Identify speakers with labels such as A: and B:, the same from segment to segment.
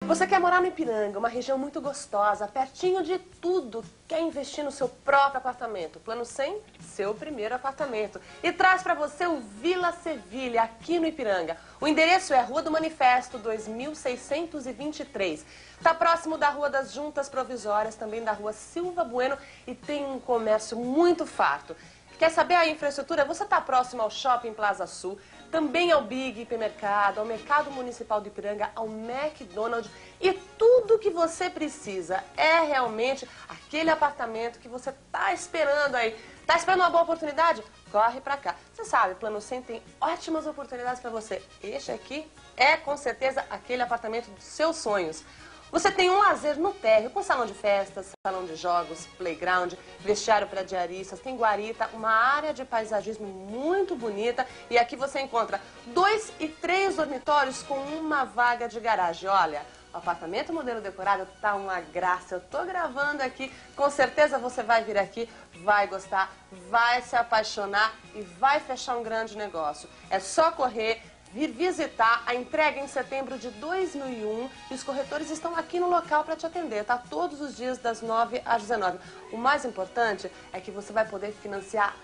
A: Você quer morar no Ipiranga, uma região muito gostosa, pertinho de tudo, quer investir no seu próprio apartamento. Plano 100, seu primeiro apartamento. E traz para você o Vila Sevilha, aqui no Ipiranga. O endereço é Rua do Manifesto, 2623. Está próximo da Rua das Juntas Provisórias, também da Rua Silva Bueno, e tem um comércio muito farto. Quer saber a infraestrutura? Você está próximo ao Shopping Plaza Sul, também ao Big Hipermercado, ao Mercado Municipal do Ipiranga, ao McDonald's, e tudo que você precisa é realmente aquele apartamento que você está esperando aí. Está esperando uma boa oportunidade? Corre para cá. Você sabe, Plano 100 tem ótimas oportunidades para você. Este aqui é com certeza aquele apartamento dos seus sonhos. Você tem um lazer no térreo, com salão de festas, salão de jogos, playground, vestiário para diaristas, tem guarita, uma área de paisagismo muito bonita. E aqui você encontra 2 e 3 dormitórios com uma vaga de garagem. Olha, o apartamento modelo decorado tá uma graça. Eu tô gravando aqui, com certeza você vai vir aqui, vai gostar, vai se apaixonar e vai fechar um grande negócio. É só correr, vir visitar. A entrega em setembro de 2001 e os corretores estão aqui no local para te atender, tá? Todos os dias das 9 às 19. O mais importante é que você vai poder financiar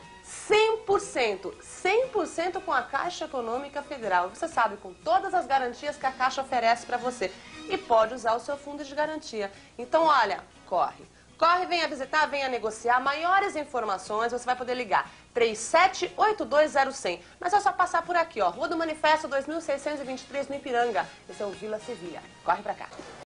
A: 100% com a Caixa Econômica Federal. Você sabe, com todas as garantias que a Caixa oferece para você. E pode usar o seu fundo de garantia. Então, olha, corre. Corre, venha visitar, venha negociar. Maiores informações você vai poder ligar 37820100. Mas é só passar por aqui, ó, Rua do Manifesto 2623 no Ipiranga. Esse é o Vila Sevilha. Corre pra cá.